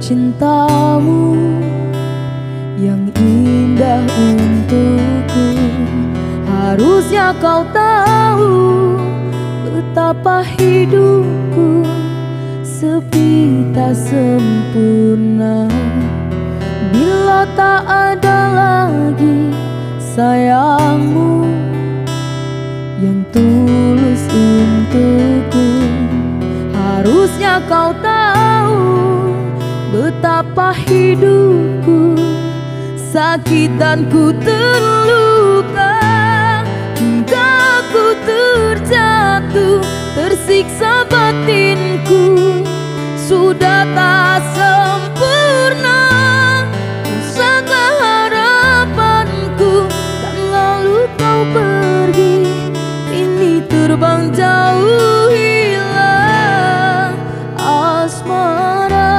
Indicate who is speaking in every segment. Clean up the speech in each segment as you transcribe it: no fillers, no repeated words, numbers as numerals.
Speaker 1: cintamu yang indah untukku. Harusnya kau tahu betapa hidupku sepi tak sempurna bila tak ada lagi sayangmu yang tulus untukku. Harusnya kau tahu betapa hidupku sakit dan ku terluka, hingga ku terjatuh, tersiksa batinku. Sudah tak sempurna, rusaklah harapanku, dan lalu kau pergi. Ini terbang jauh, hilang asmara.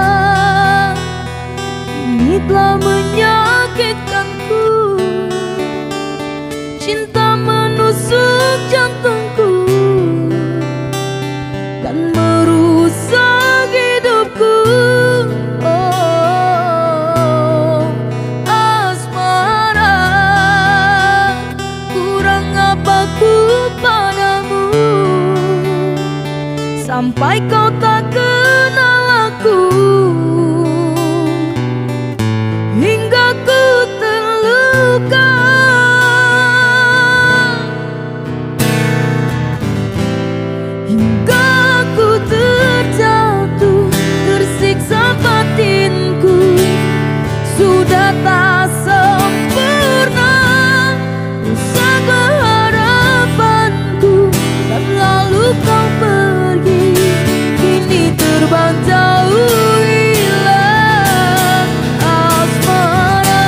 Speaker 1: Ini telah menyakitkanku, cinta menusuk jantungku dan merusak hidupku. Oh, asmara, kurang apa ku padamu sampai kau tak kenal aku, hingga ku terluka. Hingga ku terjatuh, tersiksa batinku. Sudah tak sempurna, rusaklah harapanku, dan lalu kau pergi. Kini terbang jauh, hilang asmara.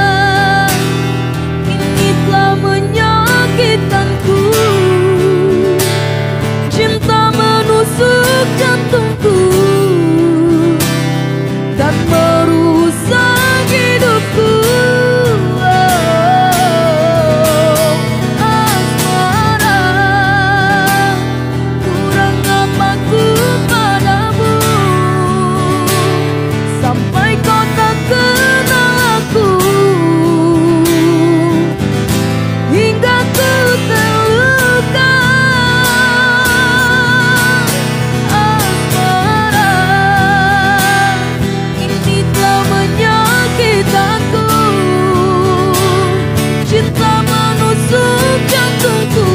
Speaker 1: Ini telah menyakitkanku, cinta menusuk jantungku dan merusak hidupku. Oh, asmara, kurang apa ku padamu sampai kau tak kenal aku, hingga ku terluka. Asmara, ini telah menyakitkanku, cinta menusuk jantungku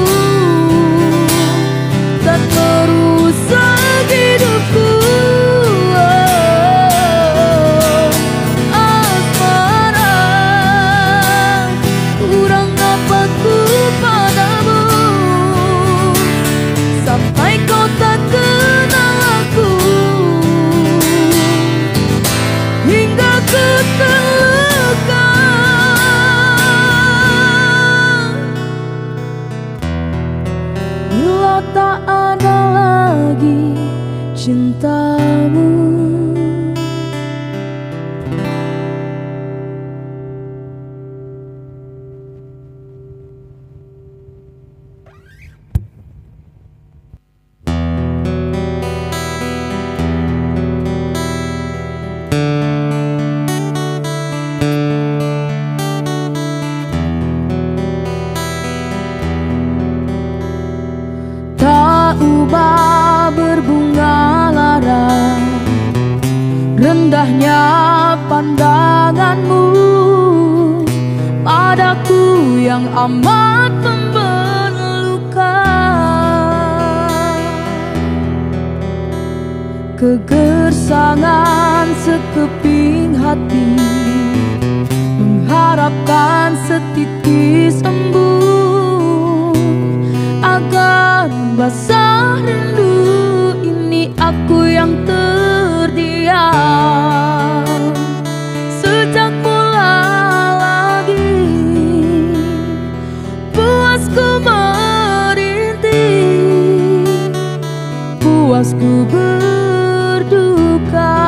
Speaker 1: dan merusak hidupku. Oh, asmara, kurang apa ku padamu sampai kau tak kenal aku, hingga ku terluka. Bila tak ada lagi cintamu. Tak ubah berbunga lara, rendahnya pandanganmu padaku yang amat membeluka. Kegersangan sekeping hati mengharapkan setitis embun agar basah rindu. Ini aku yang terdiam sejak mula lagi, puasku merintih, puasku berduka.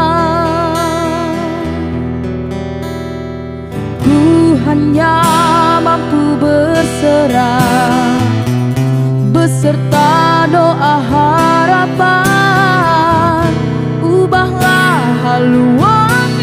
Speaker 1: Ku hanya mampu berserah beserta doa harapan. Ubahlah haluan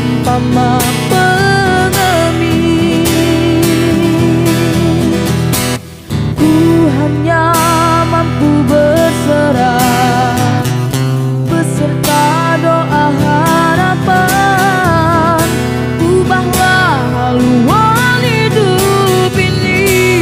Speaker 1: umpama pengemis. Ku hanya mampu berserah beserta doa harapan. Ubahlah haluan hidup ini.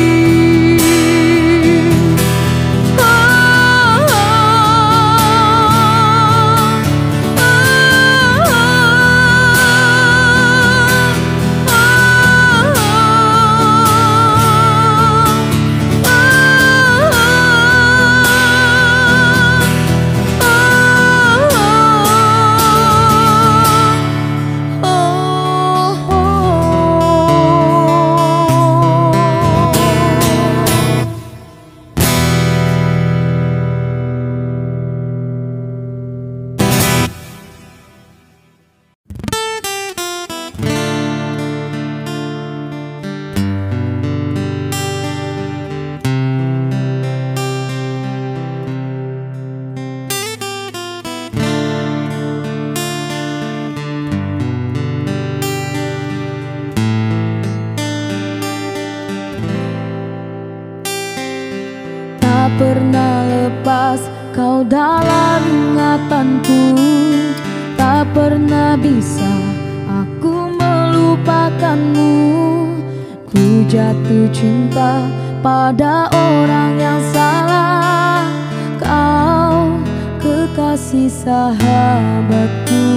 Speaker 1: Tak pernah lepas kau dalam ingatanku, tak pernah bisa aku melupakanmu. Ku jatuh cinta pada orang yang salah, kau kekasih sahabatku.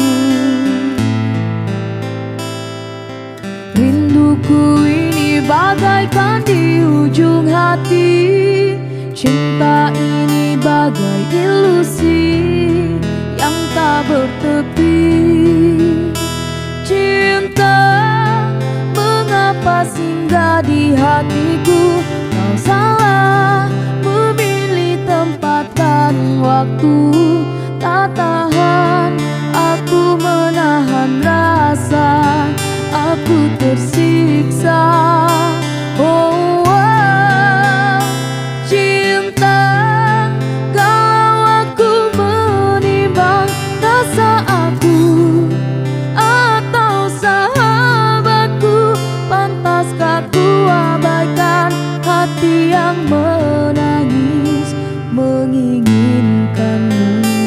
Speaker 1: Rinduku ini bagaikan di ujung hati, cinta ini bagai ilusi yang tak bertepi. Cinta, mengapa singgah di hatiku? Kau salah memilih tempat dan waktu. Tak tahan aku menahan rasa, aku tersiksa. Oh, cinta, kalau aku menimbang rasa aku atau sahabatku, pantaskah ku abaikan hati yang menangis menginginkanmu?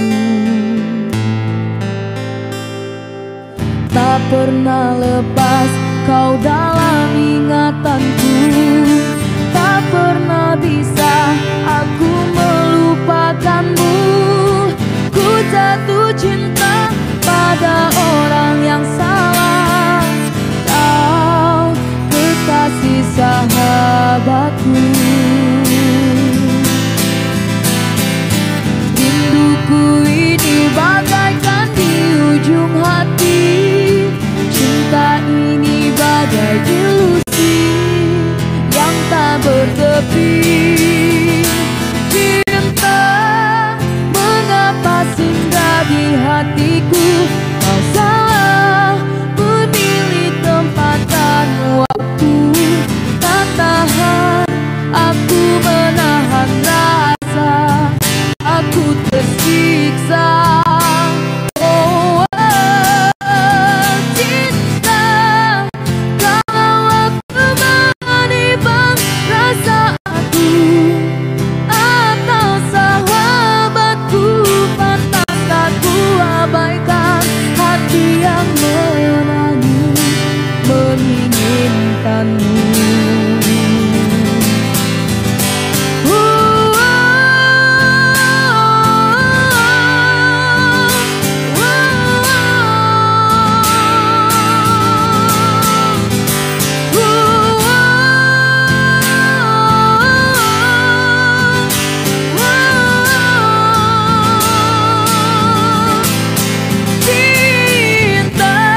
Speaker 1: Tak pernah lepas kau dalam ingatanku, tak pernah bisa aku melupakanmu. Ku jatuh cinta pada orang yang salah, kau kekasih sahabatku. Rinduku ini bagaikan di ujung hati, cinta ini bagai ilusi yang tak bertepi. Cinta, mengapa singgah di hatiku? Kau salah memilih tempat dan waktu. Tak tahan aku menahan rasa, aku tersiksa. Cinta,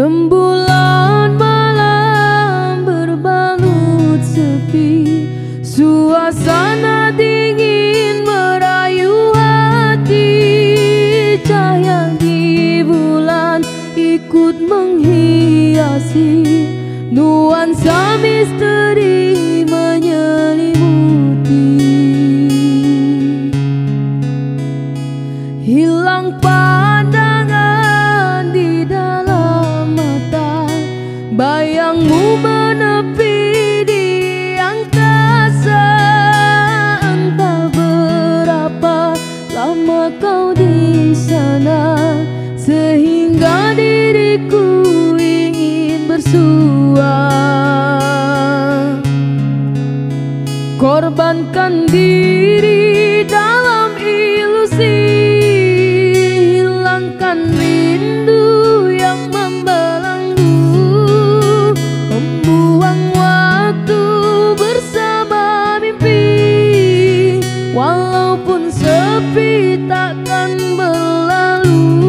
Speaker 1: Rembulan malam berbalut sepi, suasana dingin merayu hati. Cahaya di bulan ikut menghiasi, nuansa misteri menyelimuti. Hilang pandangan di dalam mata, bayangmu menepi di angkasa. Entah berapa lama kau di sana, sehingga diriku ingin bersua. Korbankan diri dalam ilusi, hilangkan rindu yang membelenggu, membuang waktu bersama mimpi. Walaupun sepi takkan berlalu.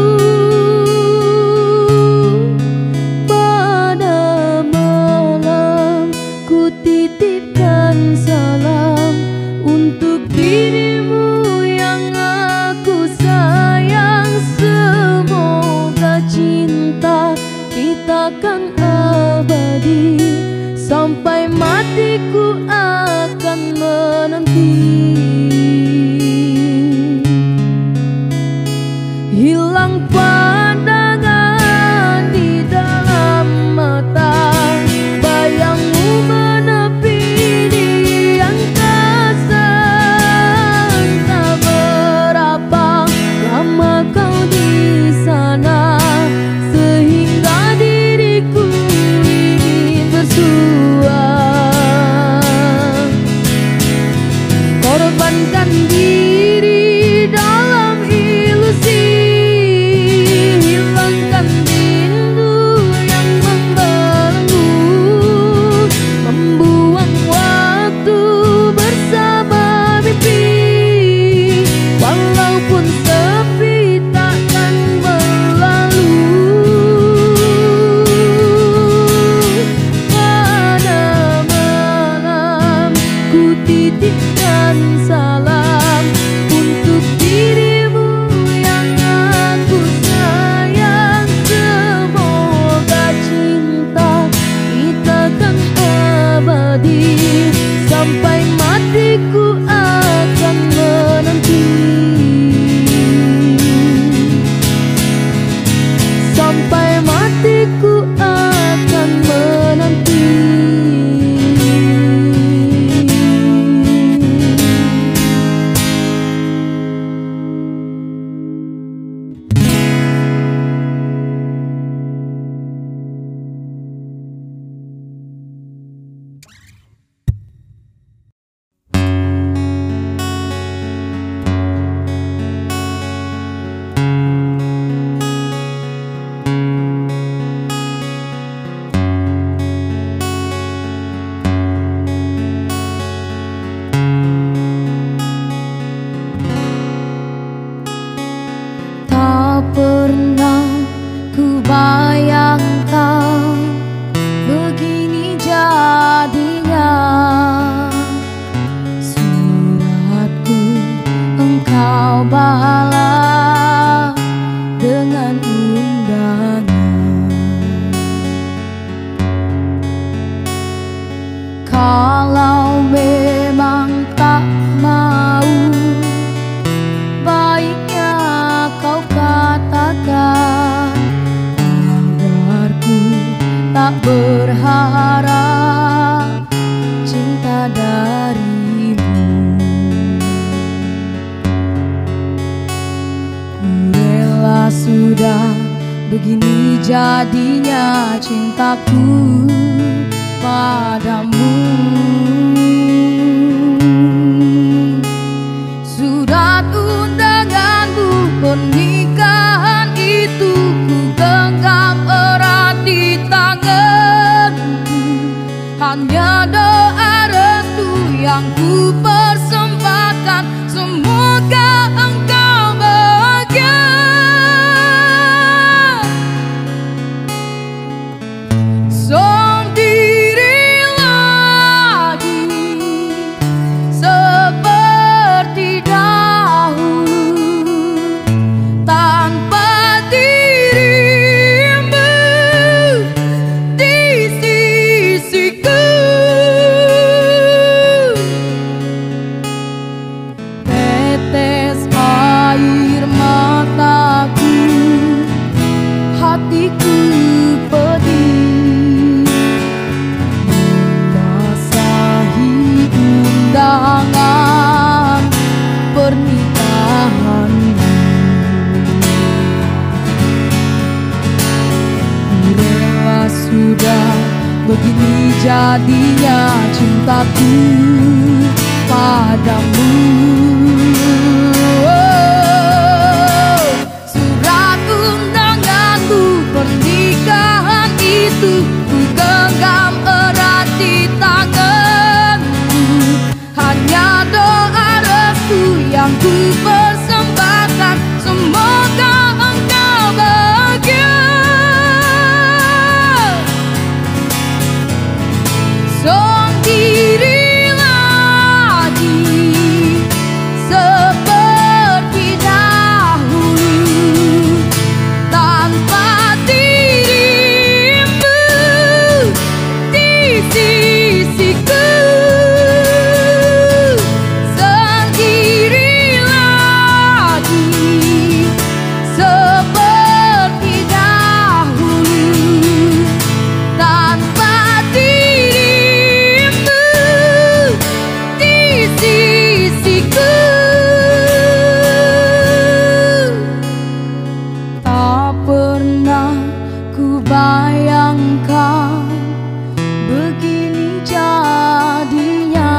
Speaker 1: Pada malam ku titipkan salam untuk dirimu yang aku sayang. Semoga cinta kita kan abadi, sampai matiku akan menanti. Hilang pandangan di dalam mata, bayangmu menepi di angkasa. Entah berapa lama kau di sana, sehingga diriku ingin bersua. Korbankan diri dalam ilusi, hilangkan rindu yang membelenggu, membuang waktu bersama mimpi. Walaupun sepi takkan berlalu. Pada malam ku titipkan salam untuk dirimu yang aku sayang. Semoga cinta kita kan abadi, sampai matiku akan menanti. Sampai matiku akan menanti. Tak pernah ku bayangkan begini jadinya. Suratku engkau balas dengan undangan. Kalau memang tak mau, baiknya kau katakan, agar ku tak berharap cinta darimu. Ku rela sudah begini jadinya cintaku padamu. Surat undanganmu pernikahan itu ku genggam erat di tanganku. Hanya doa restu yang ku persembahkan, semoga engkau bahagia. jadinya cintaku padamu. Surat undanganmu pernikahan itu ku genggam erat di tanganku. Hanya doa restu yang ku persembahkan, semoga engkau bahagia. Sendiri lagi seperti dahulu, tanpa dirimu di sisiku. Sendiri lagi seperti dahulu, tanpa dirimu di sisiku. Tak pernah ku bayangkan begini jadinya.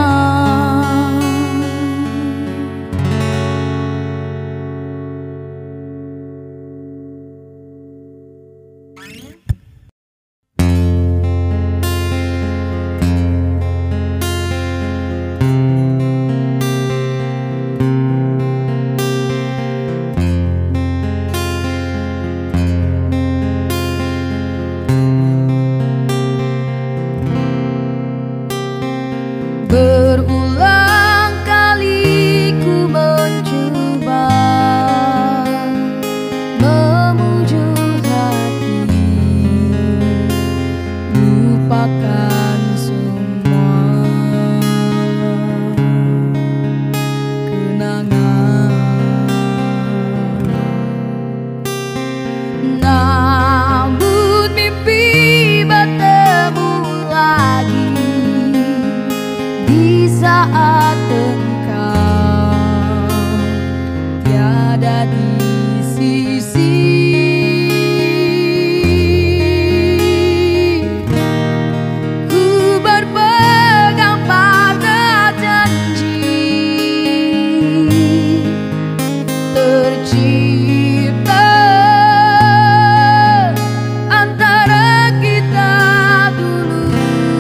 Speaker 1: Berulang kali ku mencoba memujuk hati, lupakan semua kenangan. Namun mimpi bertemu lagi di saat engkau tiada di sisi. Ku berpegang pada janji tercipta antara kita dulu.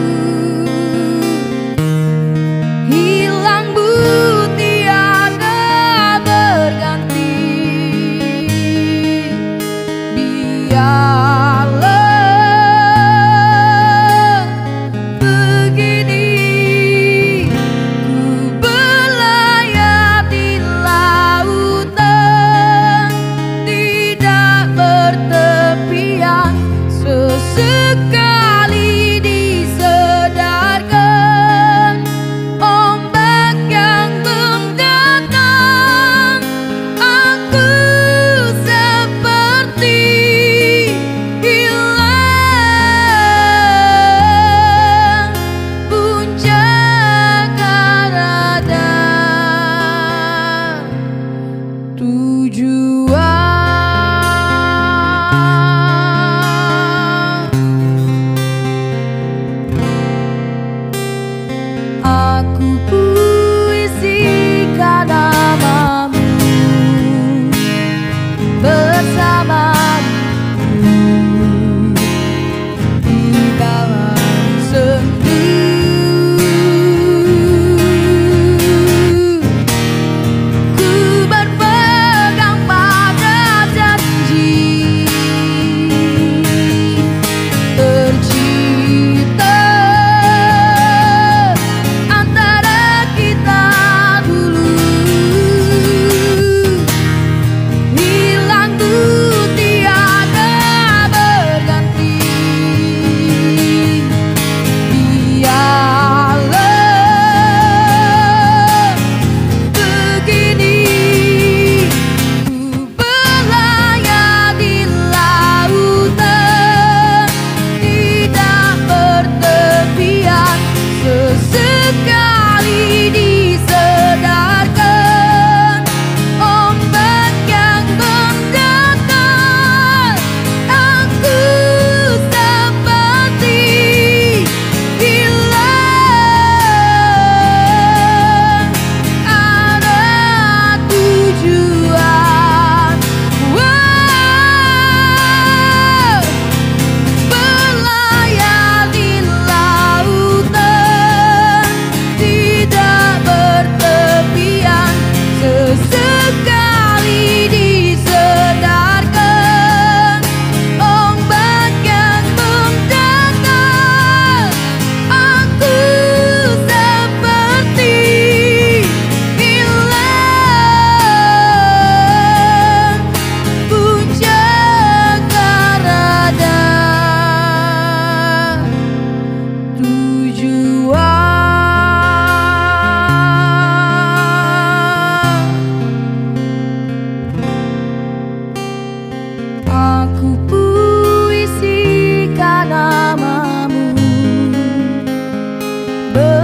Speaker 1: Hilang tiada berganti, biarlah begini ku berlayar di lautan tidak bertepian. Sesekali disedarkan ombak yang menggenang, aku seperti hilang puncak ada tujuan. Aku puisikan namamu bersamamu di dalam sendu. Ku berpegang pada janji tercipta antara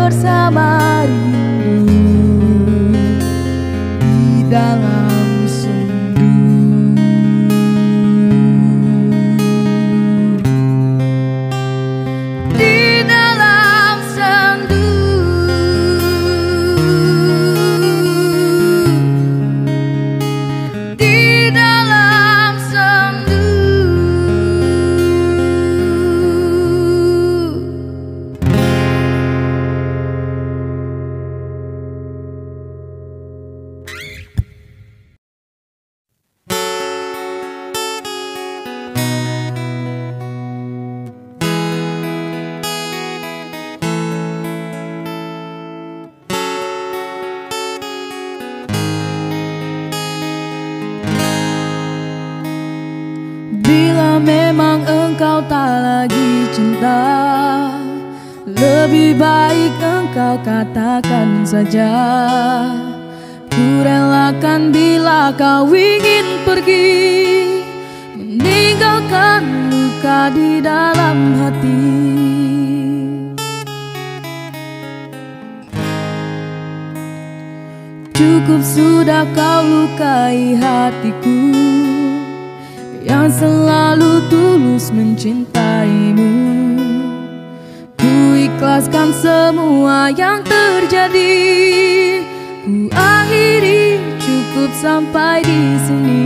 Speaker 1: bersama rindu di dalam sendu. Di dalam sendu, di dalam sendu. Bila memang engkau tak lagi cinta, lebih baik engkau katakan saja. Ku relakan bila kau ingin pergi, meninggalkan luka di dalam hati. Cukup sudah kau lukai hatiku yang selalu tulus mencintaimu. Ku ikhlaskan semua yang terjadi, ku akhiri cukup sampai di sini.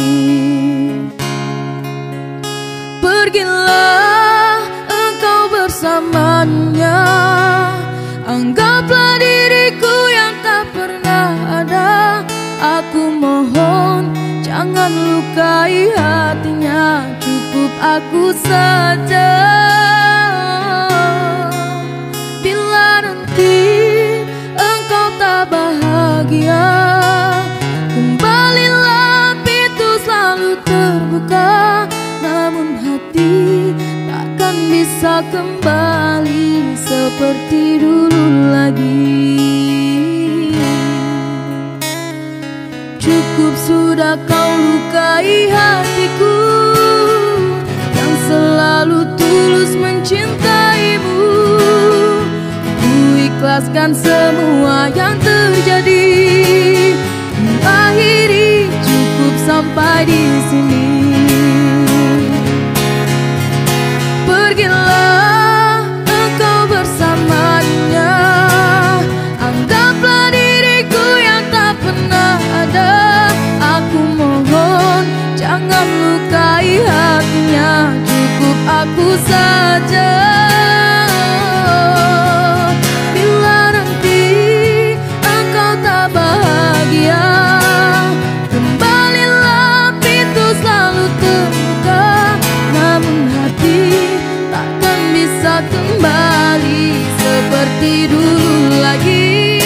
Speaker 1: Pergilah engkau bersamanya, anggaplah diriku yang tak pernah ada. Aku mohon jangan lukai hatinya, cukup aku saja. Bila nanti engkau tak bahagia, kembalilah, pintu selalu terbuka. Namun hati takkan bisa kembali seperti dulu lagi. Cukup sudah kau lukai hatiku yang selalu tulus mencintaimu. Ku ikhlaskan semua yang terjadi, ku akhiri cukup sampai di sini. Pergilah engkau bersamanya, anggaplah diriku yang tak pernah ada. Aku mohon jangan lukai hatinya, cukup aku saja. Bila nanti engkau tak bahagia, kembalilah, pintu selalu terbuka. Namun hati takkan bisa kembali seperti dulu lagi.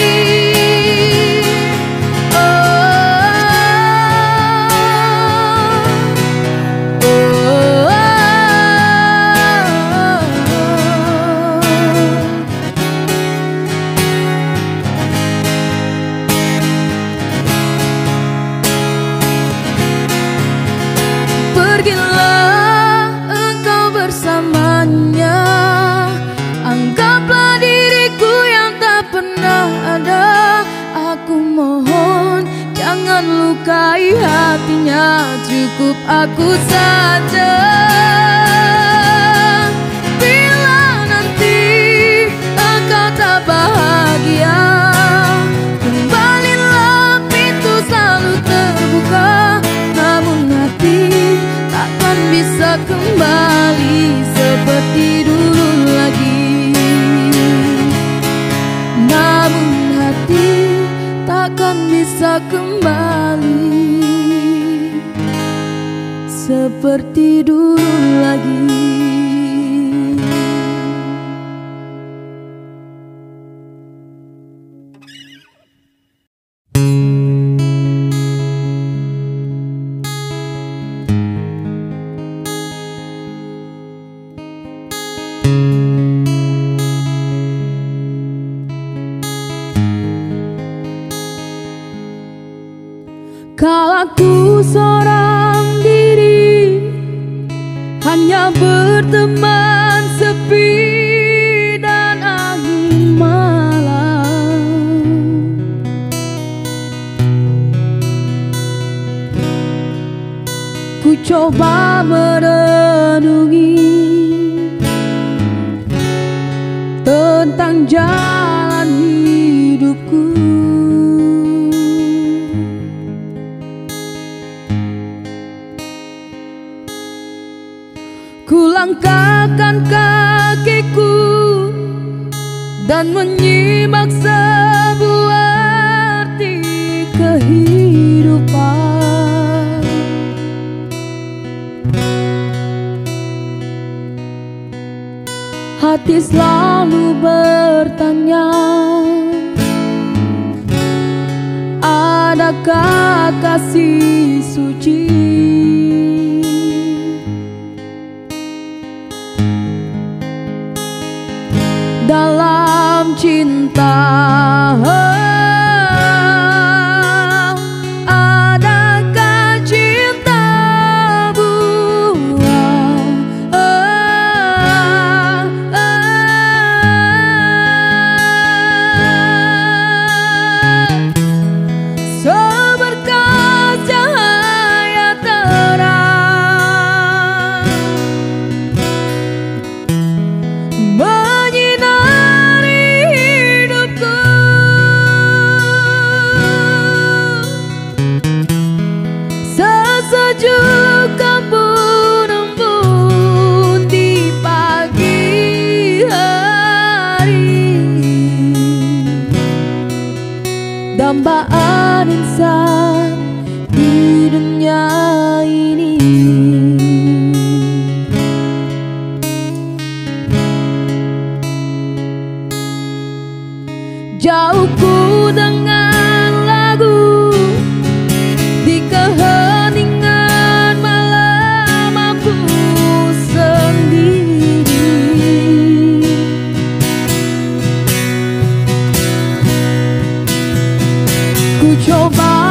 Speaker 1: Pergilah engkau bersamanya, anggaplah diriku yang tak pernah ada. Aku mohon jangan lukai hatinya, cukup aku saja. Bila nanti engkau tak bahagia, kembalilah, pintu selalu terbuka. Namun hati takkan bisa kembali seperti dulu lagi. Namun hati takkan bisa kembali seperti dulu lagi. Kala ku seorang diri, hanya berteman sepi dan angin malam. coba merenungi tentang jalan hidupku. Kulangkahkan kakiku dan menyimak sebuah arti kehidupan. Hati selalu bertanya, adakah kasih suci dalam cinta? Adakah cinta buah? Seberkas cahaya terang sejuk embun embun di pagi hari, dambaan insan di dunia ini. Jauh ku dengan lagu di keheningan malam aku sendiri. Ku coba